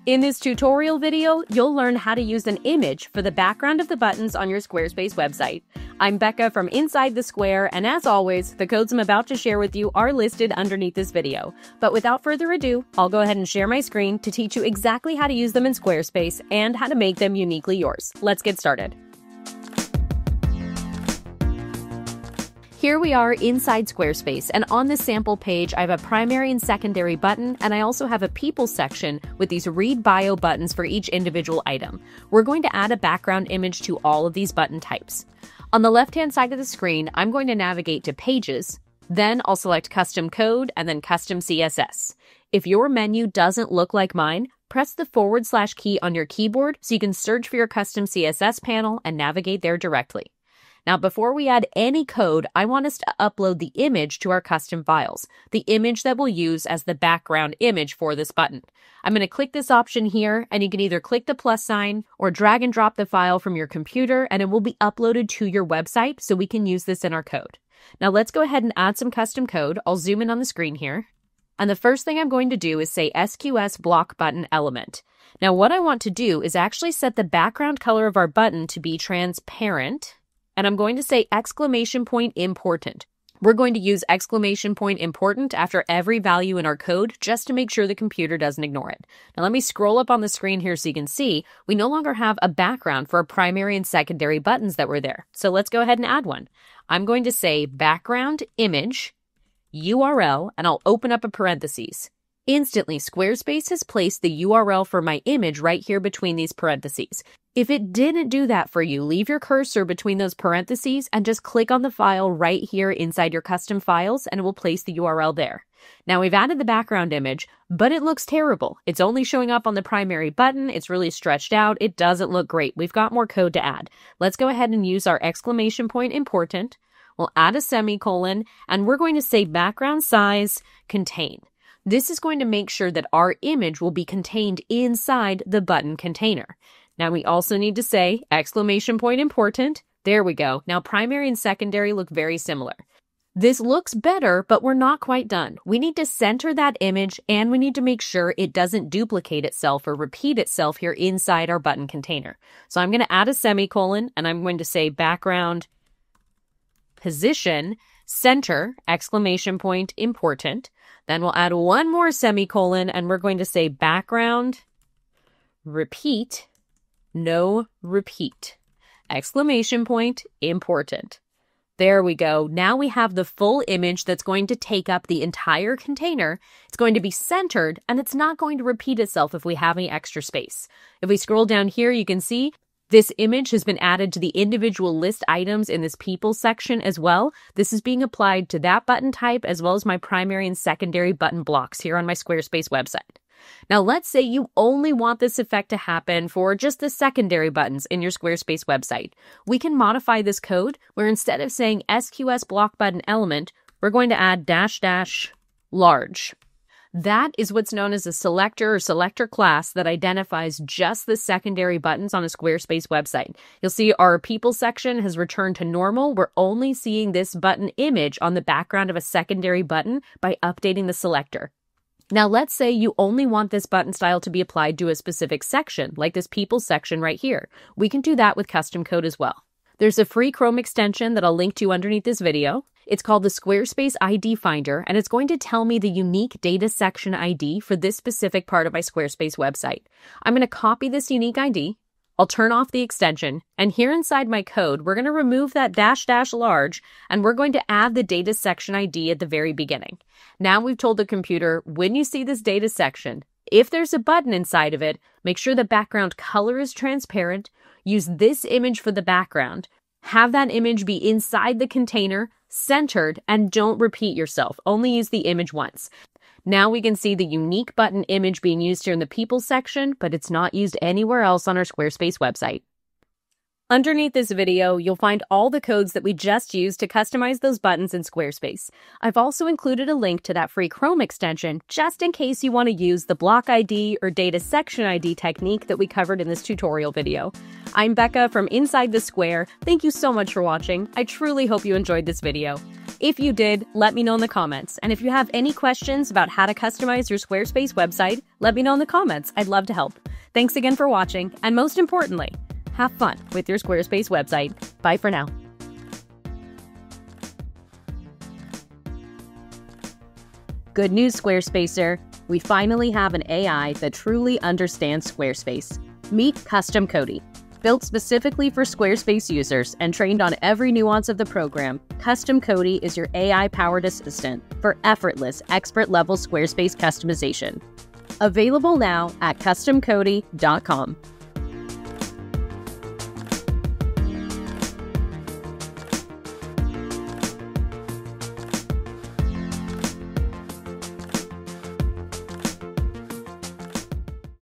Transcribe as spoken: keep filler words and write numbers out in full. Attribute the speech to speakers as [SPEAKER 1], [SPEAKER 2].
[SPEAKER 1] In this tutorial video, you'll learn how to use an image for the background of the buttons on your Squarespace website. I'm Becca from Inside the Square, and as always, the codes I'm about to share with you are listed underneath this video. But without further ado, I'll go ahead and share my screen to teach you exactly how to use them in Squarespace and how to make them uniquely yours. Let's get started. Here we are inside Squarespace, and on this sample page, I have a primary and secondary button, and I also have a people section with these read bio buttons for each individual item. We're going to add a background image to all of these button types. On the left-hand side of the screen, I'm going to navigate to Pages, then I'll select Custom Code and then Custom C S S. If your menu doesn't look like mine, press the forward slash key on your keyboard so you can search for your custom C S S panel and navigate there directly. Now, before we add any code, I want us to upload the image to our custom files, the image that we'll use as the background image for this button. I'm going to click this option here, and you can either click the plus sign or drag and drop the file from your computer, and it will be uploaded to your website so we can use this in our code. Now, let's go ahead and add some custom code. I'll zoom in on the screen here. And the first thing I'm going to do is say S Q S block button element. Now, what I want to do is actually set the background color of our button to be transparent. And I'm going to say exclamation point important. We're going to use exclamation point important after every value in our code just to make sure the computer doesn't ignore it. Now let me scroll up on the screen here so you can see we no longer have a background for our primary and secondary buttons that were there. So let's go ahead and add one. I'm going to say background image U R L, and I'll open up a parentheses. Instantly, Squarespace has placed the U R L for my image right here between these parentheses. If it didn't do that for you, leave your cursor between those parentheses and just click on the file right here inside your custom files, and it will place the U R L there. Now, we've added the background image, but it looks terrible. It's only showing up on the primary button. It's really stretched out. It doesn't look great. We've got more code to add. Let's go ahead and use our exclamation point important. We'll add a semicolon, and we're going to say background size contain. This is going to make sure that our image will be contained inside the button container. Now we also need to say exclamation point important. There we go. Now primary and secondary look very similar. This looks better, but we're not quite done. We need to center that image, and we need to make sure it doesn't duplicate itself or repeat itself here inside our button container. So I'm going to add a semicolon, and I'm going to say background position center exclamation point important. Then we'll add one more semicolon, and we're going to say background repeat no repeat exclamation point important. There we go. Now we have the full image that's going to take up the entire container. It's going to be centered, and it's not going to repeat itself if we have any extra space. If we scroll down here, you can see this image has been added to the individual list items in this people section as well. This is being applied to that button type as well as my primary and secondary button blocks here on my Squarespace website. Now let's say you only want this effect to happen for just the secondary buttons in your Squarespace website. We can modify this code where instead of saying S Q S block button element, we're going to add dash dash large. That is what's known as a selector or selector class that identifies just the secondary buttons on a Squarespace website. You'll see our people section has returned to normal. We're only seeing this button image on the background of a secondary button by updating the selector. Now, let's say you only want this button style to be applied to a specific section, like this people section right here. We can do that with custom code as well. There's a free Chrome extension that I'll link to underneath this video. It's called the Squarespace I D Finder, and it's going to tell me the unique data section I D for this specific part of my Squarespace website. I'm going to copy this unique I D. I'll turn off the extension, and here inside my code, we're going to remove that dash dash large, and we're going to add the data section I D at the very beginning. Now we've told the computer, when you see this data section, if there's a button inside of it, make sure the background color is transparent, use this image for the background, have that image be inside the container, centered, and don't repeat yourself. Only use the image once. Now we can see the unique button image being used here in the people section, but it's not used anywhere else on our Squarespace website. Underneath this video, you'll find all the codes that we just used to customize those buttons in Squarespace. I've also included a link to that free Chrome extension just in case you want to use the block I D or data section I D technique that we covered in this tutorial video. I'm Becca from Inside the Square. Thank you so much for watching. I truly hope you enjoyed this video. If you did, let me know in the comments. And if you have any questions about how to customize your Squarespace website, let me know in the comments. I'd love to help. Thanks again for watching, and most importantly, have fun with your Squarespace website. Bye for now. Good news, Squarespacer. We finally have an A I that truly understands Squarespace. Meet Custom Cody. Built specifically for Squarespace users and trained on every nuance of the program, Custom Cody is your A I-powered assistant for effortless, expert-level Squarespace customization. Available now at custom cody dot com.